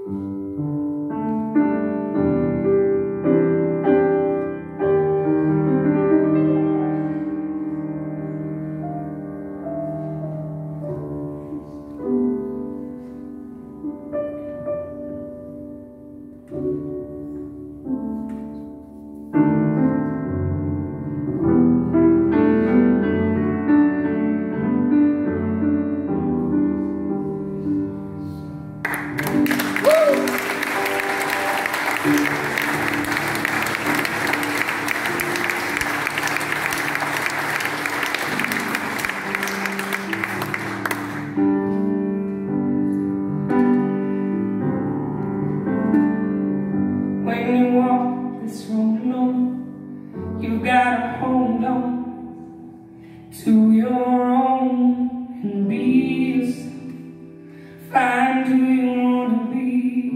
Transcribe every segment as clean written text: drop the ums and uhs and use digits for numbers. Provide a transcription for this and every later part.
When you walk this road alone, you gotta hold on to your own and be yourself. Find who you wanna be.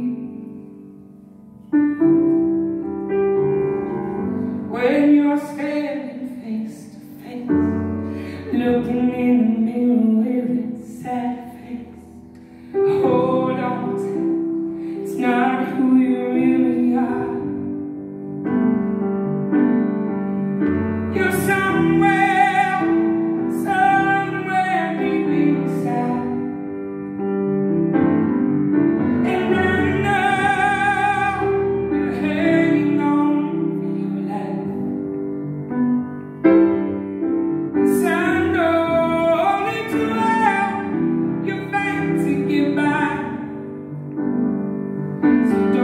When you're standing face to face, looking in the mirror with a sad face, hold on tight, it's not who you really are. You're somewhere deep inside, and I know you're hanging on for your life. I know only too well you fight to get by, so don't